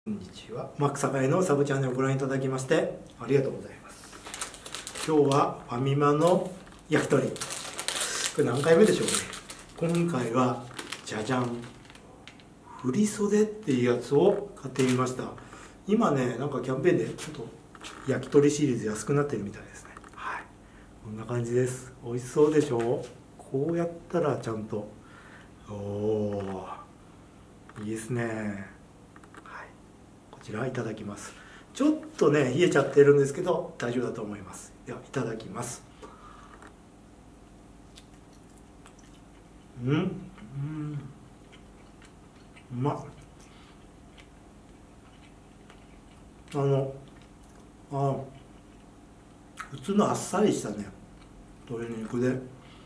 こんにちは。マック栄のサブチャンネルをご覧いただきましてありがとうございます。今日はファミマの焼き鳥。これ何回目でしょうね。今回はじゃじゃん、振り袖っていうやつを買ってみました。今ね、なんかキャンペーンでちょっと焼き鳥シリーズ安くなってるみたいですね。はい、こんな感じです。美味しそうでしょう。こうやったらちゃんと、おお、いいですね。こちらいただきます。ちょっとね冷えちゃってるんですけど大丈夫だと思います。ではいただきます。うまっ。普通のあっさりしたね鶏肉で、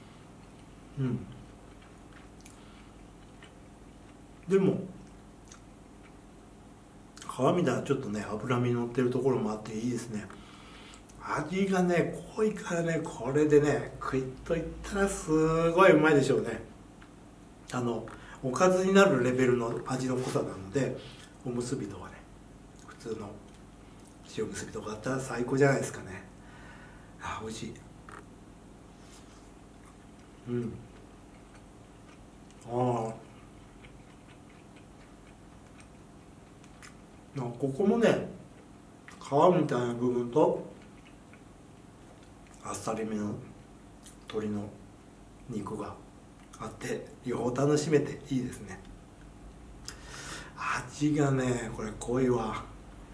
でも皮みたいなちょっとね脂身乗ってるところもあっていいですね。味がね濃いからね、これでね食いっといったらすごいうまいでしょうね。おかずになるレベルの味の濃さなので、おむすびとかね、普通の塩むすびとかあったら最高じゃないですかね。美味しい。ここもね皮みたいな部分とあっさりめの鶏の肉があって両方楽しめていいですね。味がねこれ濃いわ。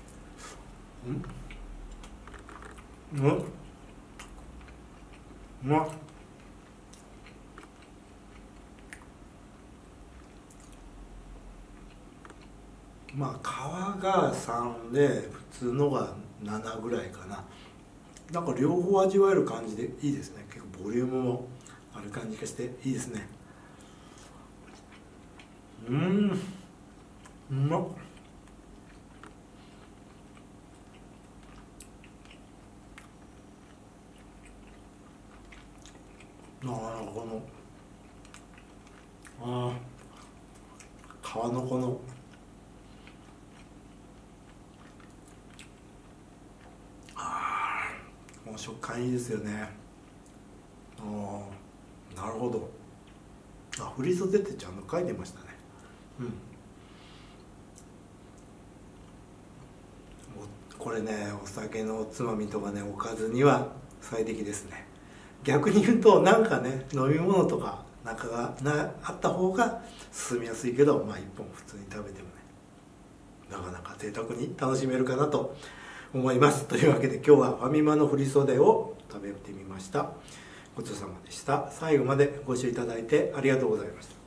うまっ。まあ皮が3で普通のが7ぐらいかな。なんか両方味わえる感じでいいですね。結構ボリュームもある感じがしていいですね。うまっ。この皮のこのもう食感いいですよね。なるほど。振り袖ってちゃんと書いてましたね。これねお酒のおつまみとかねおかずには最適ですね。逆に言うとなんかね飲み物とかなんかがあった方が進みやすいけど、まあ1本普通に食べてもねなかなか贅沢に楽しめるかなと思います。というわけで今日はファミマの振り袖を食べてみました。ごちそうさまでした。最後までご視聴いただいてありがとうございました。